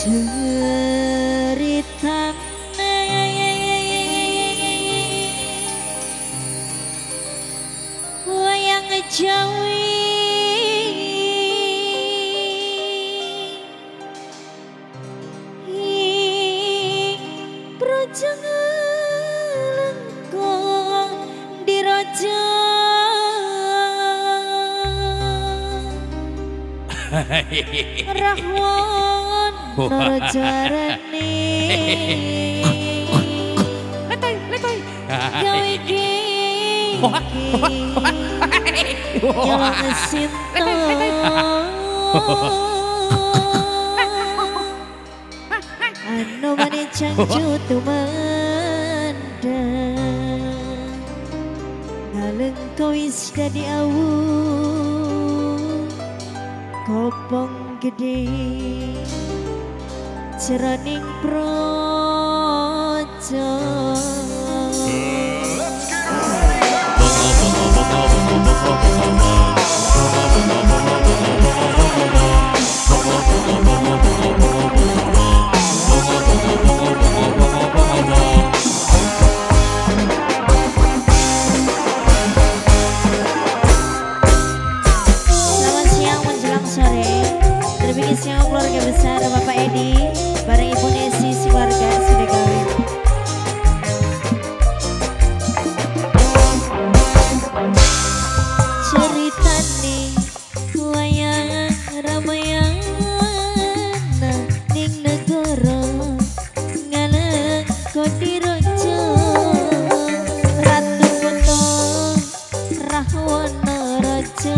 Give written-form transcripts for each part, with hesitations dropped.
ceritane wayang Jawi Brojong lengkong diraja Rahwan Narajarani Letoy gawe yang sinta anu mani cangcu tumanda ngaleng kawis dadi awu kopong gede ceraning projo yang keluarga besar Bapak Edi bareng Ibu Nesi si warga sudah kawin. Ceritane wayang Ramayana ning negara ngaleng Kodirojo Ratu Kuto Rahwana Raja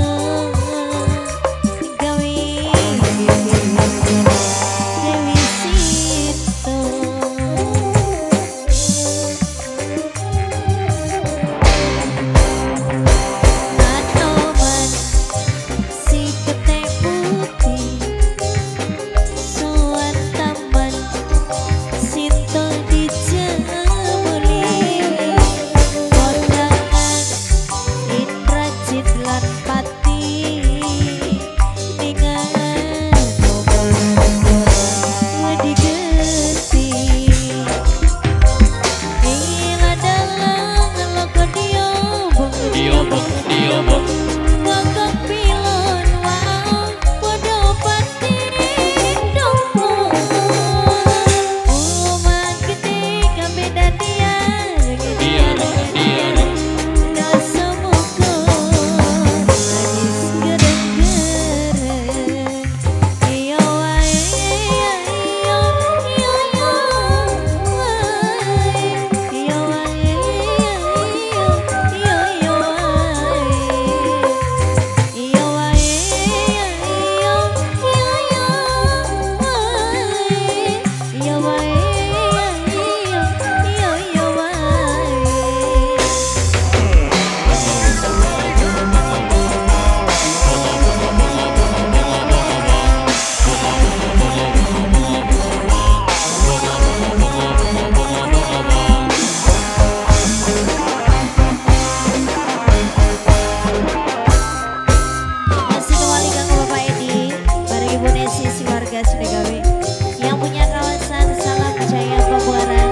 yang punya kawasan Salam Jaya Pembuaran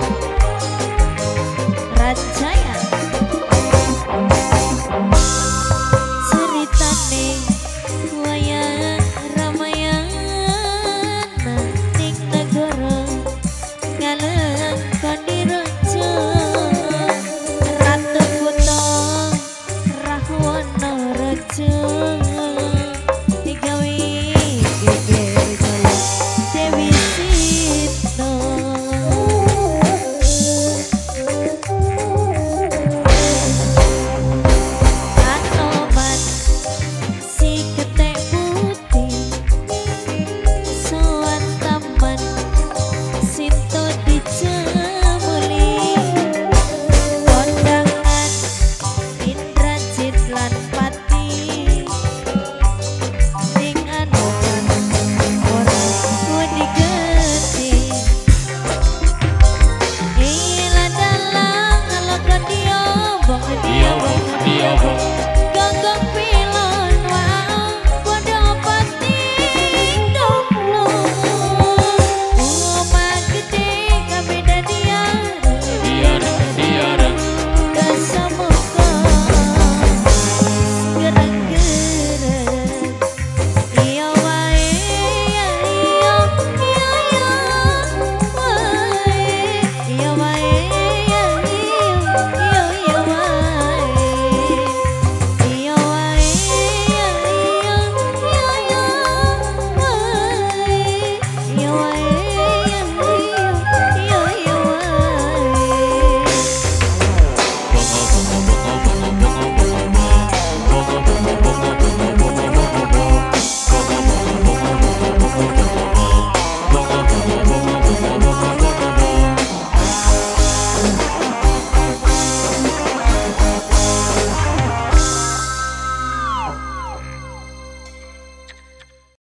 Rajaya ceritane wayang Ramayana ning negara ngaleng Kodirojo Ratu Kuto Rahwana Raja Dia